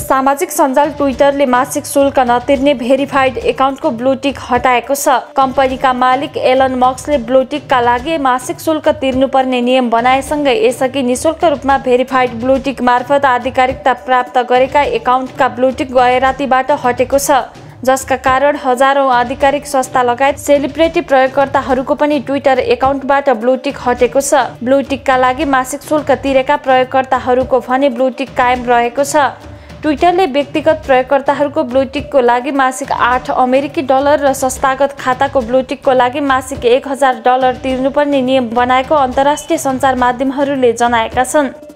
सामाजिक सञ्जाल ट्विटरले मासिक शुल्क नतिर्ने भेरिफाइड एकाउन्टको ब्लू टिक हटाएको छ। कम्पनीका मालिक एलन मस्कले ब्लू टिकका लागि मासिक शुल्क तिर्नुपर्ने नियम बनाएसँगै यसअघि निशुल्क रूपमा भेरिफाइड ब्लू टिक मार्फत आधिकारिकता प्राप्त गरेका एकाउन्टका ब्लू टिक गएरातीबाट हटेको छ, जसका कारण हजारौं आधिकारिक संस्था लगायत सेलिब्रिटी प्रयोगकर्ताहरूको पनि ट्विटर एकाउन्टबाट ब्लू टिक हटेको छ। ब्लू टिकका लागि मासिक शुल्क तिरेका प्रयोगकर्ताहरूको भने ब्लू टिक कायम रहेको छ। ट्विटरले व्यक्तिगत प्रयोगकर्ताहरूको ब्लू टिकको लागि मासिक $8 र संस्थागत खाताको ब्लू टिकको लागि मासिक $1000 तिर्नुपर्ने नियम बनाएको अन्तर्राष्ट्रिय सञ्चार माध्यमहरूले जनाएका छन्।